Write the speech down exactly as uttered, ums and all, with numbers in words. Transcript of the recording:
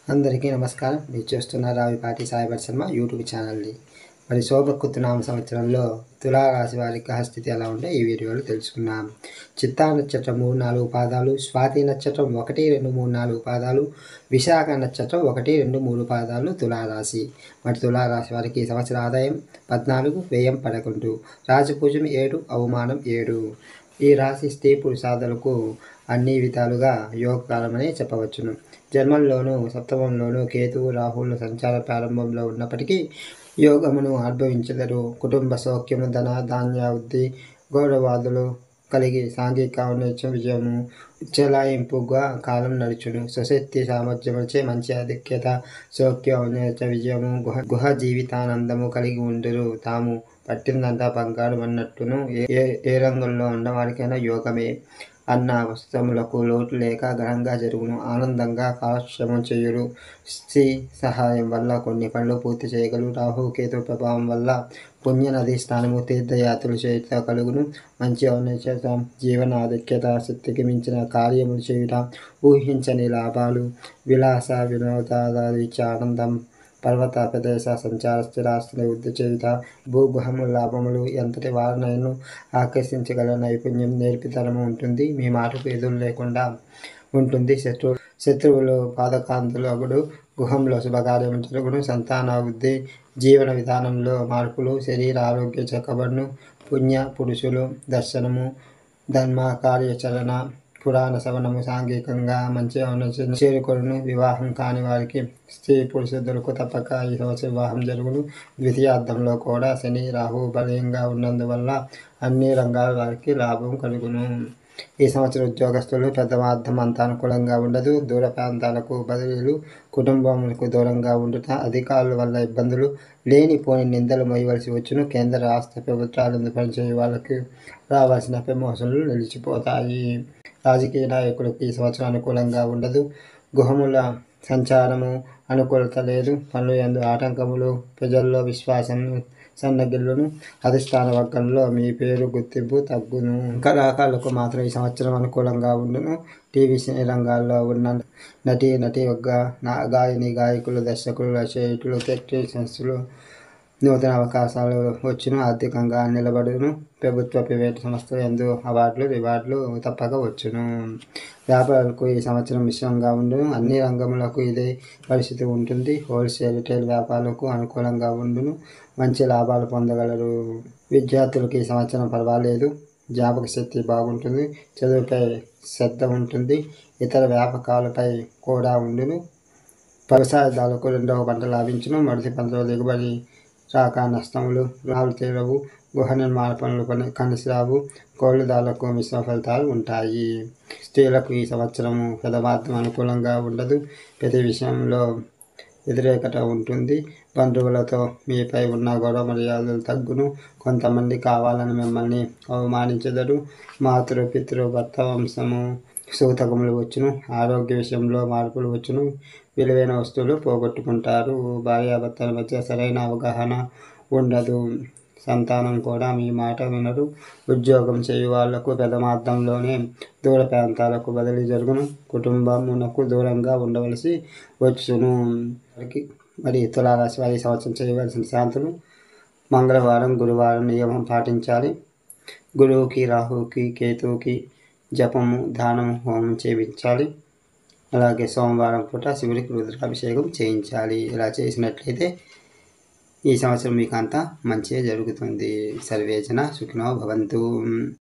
అందరికీ నమస్కారం. మీరు చూస్తున్న రావిపాటి సాయిబర్ శర్మ యూట్యూబ్ ఛానల్ని. మరి శోభకృత్నామ సంవత్సరంలో తులారాశి వారి గ్రహస్థితి ఎలా ఉంటే ఈ వీడియోలో తెలుసుకున్నాం. చిత్తా నక్షత్రం మూడు నాలుగు పాదాలు, స్వాతి నక్షత్రం ఒకటి రెండు మూడు నాలుగు పాదాలు, విశాఖ నక్షత్రం ఒకటి రెండు మూడు పాదాలు తులారాశి. మరి తులారాశి వారికి ఈ సంవత్సర ఆదాయం పద్నాలుగు, వ్యయం పదకొండు, రాజపూజ్యం ఏడు, అవమానం ఏడు. ఈ రాశి స్త్రీ పురుషాదులకు అన్ని విధాలుగా యోగకాలమని చెప్పవచ్చును. జన్మంలోనూ సప్తమంలోనూ కేతువు రాహువుల సంచార ప్రారంభంలో ఉన్నప్పటికీ యోగమును అనుభవించెదరు. కుటుంబ సౌఖ్యము, ధన ధాన్యావృద్ధి, గౌరవాదులు కలిగి సాంఘిక ఔన్నత్యం విజయము చెలాయింపుగా కాలం నడుచును. స్వశక్తి సామర్థ్యములచే మంచి ఆధిక్యత, సౌఖ్య ఔన్నత్య విజయము, గుహ గుహ జీవితానందము కలిగి ఉండురు. తాము పట్టిందంతా బంగారు అన్నట్టును ఏ ఏ రంగంలో ఉన్నవారికైనా యోగమే. అన్న వస్త్రములకు లోటు లేక ఘనంగా జరుగును. ఆనందంగా కాలక్షేమం చేయురు. స్త్రీ సహాయం వల్ల కొన్ని పనులు పూర్తి చేయగలరు. రాహు కేతు ప్రభావం వల్ల పుణ్య నది స్నానము, తీర్థయాత్రలు చేయుట కలుగును. మంచి ఔన్నత్యత, జీవన ఆధిక్యత, శక్తికి మించిన కార్యములు చేయుట, ఊహించని లాభాలు, విలాస వినోదాదిచ్చే ఆనందం, పర్వత ప్రదేశ సంచార, స్థిరాస్తుల వృద్ధి చేయుట, భూగ్రహము లాభములు, ఎంతటి వారినైనా ఆకర్షించగల నైపుణ్యం, నేర్పితనము ఉంటుంది. మీ మాటకు ఎదురు లేకుండా ఉంటుంది. శత్రు శత్రువులు పాదకాంతులు అగుడు. గృహంలో శుభకార్యము జరుగును. సంతానాభివృద్ధి, జీవన విధానంలో మార్పులు, శరీర ఆరోగ్య చక్కబడును. పుణ్య పురుషులు దర్శనము, ధర్మ కార్యాచరణ, పురాణ శ్రవణము, సాంఘికంగా మంచి ఔన్నత్యం చేరుకొనును. వివాహం కాని వారికి స్త్రీ పురుషులకు తప్పక ఈ సంవత్సరం వివాహం జరుగును. ద్వితీయార్థంలో కూడా శని రాహు బలంగా ఉన్నందువల్ల అన్ని రంగాల వారికి లాభం కలుగును. ఈ సంవత్సరం ఉద్యోగస్తులు పెద్దవార్థం అంత అనుకూలంగా ఉండదు. దూర ప్రాంతాలకు బదిలీలు, కుటుంబములకు దూరంగా ఉండుట, అధికారుల వల్ల ఇబ్బందులు, లేనిపోని నిందలు మోయవలసి వచ్చును. కేంద్ర రాష్ట్ర ప్రభుత్వాలందు పనిచేయ వాళ్ళకి రావాల్సిన ప్రమోషన్లు నిలిచిపోతాయి. రాజకీయ నాయకులకు ఈ సంవత్సరం అనుకూలంగా ఉండదు. గృహముల సంచారము అనుకూలత లేదు. పనులు యందు ఆటంకములు, ప్రజల్లో విశ్వాసం సన్నగిల్లును. అధిష్టాన వర్గంలో మీ పేరు గుర్తింపు తగ్గును. కళాకారులకు మాత్రం ఈ సంవత్సరం అనుకూలంగా ఉండును. టీవీ సినీ రంగాల్లో ఉన్న నటీ నటీ వర్గ గాయని గాయకులు, దర్శకులు, రచయితులు, టెక్నీషియన్స్లు నూతన అవకాశాలు వచ్చును. ఆర్థికంగా నిలబడును. ప్రభుత్వ ప్రైవేటు సంస్థలు ఎందు అవార్డులు రివార్డులు తప్పక వచ్చును. వ్యాపారులకు ఈ సంవత్సరం మిశ్రమంగా ఉండును. అన్ని రంగములకు ఇదే పరిస్థితి ఉంటుంది. హోల్సేల్ రిటైల్ వ్యాపారులకు అనుకూలంగా ఉండును. మంచి లాభాలు పొందగలరు. విద్యార్థులకు ఈ సంవత్సరం పర్వాలేదు. జ్ఞాపక శక్తి బాగుంటుంది. చదువుపై శ్రద్ధ ఉంటుంది. ఇతర వ్యాపకాలపై కూడా ఉండును. వ్యవసాయదారులకు రెండవ పంట లాభించును. మొదటి పంటలో దిగుబడి రాక నష్టములు, రుణాలు తీరవు. గృహ నిర్మాణ పనులు కలిసి రావు. కౌలుదారులకు మిశ్రమ ఫలితాలు ఉంటాయి. స్త్రీలకు ఈ సంవత్సరము పెదమార్థం అనుకూలంగా ఉండదు. ప్రతి విషయంలో వ్యతిరేకత ఉంటుంది. బంధువులతో మీపై ఉన్న గౌరవ మర్యాదలు తగ్గును. కొంతమంది కావాలని మిమ్మల్ని అవమానించెదరు. మాతృ పితృ భర్త వంశము సూతకములు వచ్చును. ఆరోగ్య విషయంలో మార్పులు వచ్చును. విలువైన వస్తువులు పోగొట్టుకుంటారు. భార్యాభర్తల మధ్య సరైన అవగాహన ఉండదు. సంతానం కూడా మీ మాట వినరు. ఉద్యోగం చేయు వాళ్లకు పెదమార్థంలోనే దూర ప్రాంతాలకు బదిలీ జరుగును. కుటుంబమునకు దూరంగా ఉండవలసి వచ్చును. మరి తులారాశి వారి సంవత్సరం చేయవలసిన శాంతులు: మంగళవారం, గురువారం నియమం పాటించాలి. గురువుకి, రాహువుకి, కేతువుకి జపము, దానము, హోమం చేయించాలి. అలాగే సోమవారం పూట శివుడికి రుద్రాభిషేకం చేయించాలి. ఇలా చేసినట్లయితే ఈ సంవత్సరం మీకు అంతా మంచిగా జరుగుతుంది. సర్వేజన సుఖినో భవంతు.